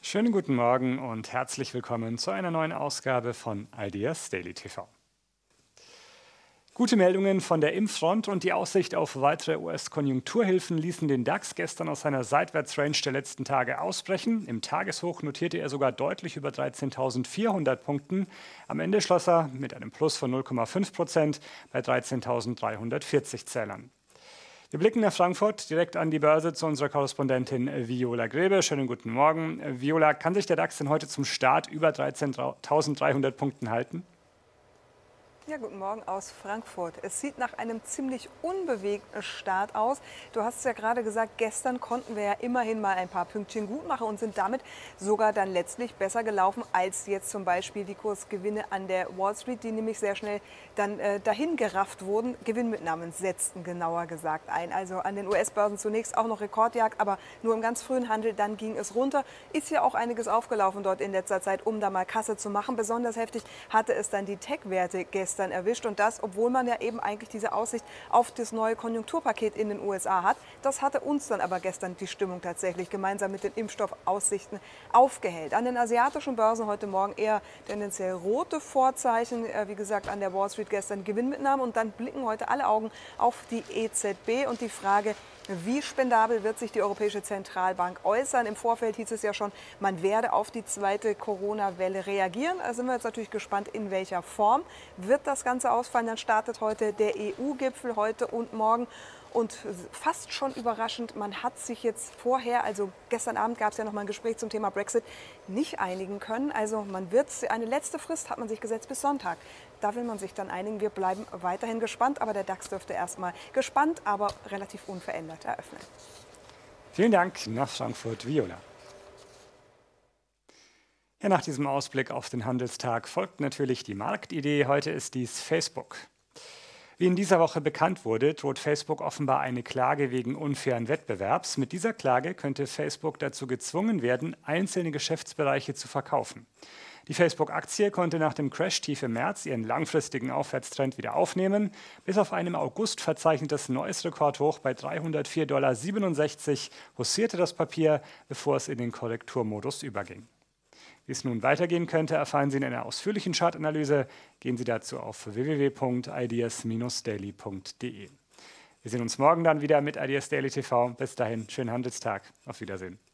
Schönen guten Morgen und herzlich willkommen zu einer neuen Ausgabe von Ideas Daily TV. Gute Meldungen von der Impffront und die Aussicht auf weitere US-Konjunkturhilfen ließen den DAX gestern aus seiner Seitwärtsrange der letzten Tage ausbrechen. Im Tageshoch notierte er sogar deutlich über 13.400 Punkten. Am Ende schloss er mit einem Plus von 0,5% bei 13.340 Zählern. Wir blicken nach Frankfurt direkt an die Börse zu unserer Korrespondentin Viola Grebe. Schönen guten Morgen. Viola, kann sich der DAX denn heute zum Start über 13.300 Punkten halten? Ja, guten Morgen aus Frankfurt. Es sieht nach einem ziemlich unbewegten Start aus. Du hast es ja gerade gesagt, gestern konnten wir ja immerhin mal ein paar Pünktchen gut machen und sind damit sogar dann letztlich besser gelaufen als jetzt zum Beispiel die Kursgewinne an der Wall Street, die nämlich sehr schnell dann dahin gerafft wurden. Gewinnmitnahmen setzten genauer gesagt ein. Also an den US-Börsen zunächst auch noch Rekordjagd, aber nur im ganz frühen Handel, dann ging es runter. Ist ja auch einiges aufgelaufen dort in letzter Zeit, um da mal Kasse zu machen. Besonders heftig hatte es dann die Tech-Werte gestern erwischt und das, obwohl man ja eben eigentlich diese Aussicht auf das neue Konjunkturpaket in den USA hat. Das hatte uns dann aber gestern die Stimmung tatsächlich gemeinsam mit den Impfstoffaussichten aufgehellt. An den asiatischen Börsen heute Morgen eher tendenziell rote Vorzeichen. Wie gesagt, an der Wall Street gestern Gewinnmitnahme und dann blicken heute alle Augen auf die EZB und die Frage, wie spendabel wird sich die Europäische Zentralbank äußern? Im Vorfeld hieß es ja schon, man werde auf die zweite Corona-Welle reagieren. Da sind wir jetzt natürlich gespannt, in welcher Form wird das Ganze ausfallen. Dann startet heute der EU-Gipfel, heute und morgen. Und fast schon überraschend, man hat sich jetzt vorher, also gestern Abend gab es ja noch mal ein Gespräch zum Thema Brexit, nicht einigen können. Also man wird, eine letzte Frist hat man sich gesetzt bis Sonntag. Da will man sich dann einigen. Wir bleiben weiterhin gespannt, aber der DAX dürfte erstmal gespannt, aber relativ unverändert eröffnen. Vielen Dank nach Frankfurt, Viola. Ja, nach diesem Ausblick auf den Handelstag folgt natürlich die Marktidee. Heute ist dies Facebook. Wie in dieser Woche bekannt wurde, droht Facebook offenbar eine Klage wegen unfairen Wettbewerbs. Mit dieser Klage könnte Facebook dazu gezwungen werden, einzelne Geschäftsbereiche zu verkaufen. Die Facebook-Aktie konnte nach dem Crash-Tief im März ihren langfristigen Aufwärtstrend wieder aufnehmen. Bis auf ein im August verzeichnetes neues Rekordhoch bei 304,67 $ haussierte das Papier, bevor es in den Korrekturmodus überging. Wie es nun weitergehen könnte, erfahren Sie in einer ausführlichen Chartanalyse. Gehen Sie dazu auf www.ideas-daily.de. Wir sehen uns morgen dann wieder mit Ideas Daily TV. Bis dahin, schönen Handelstag. Auf Wiedersehen.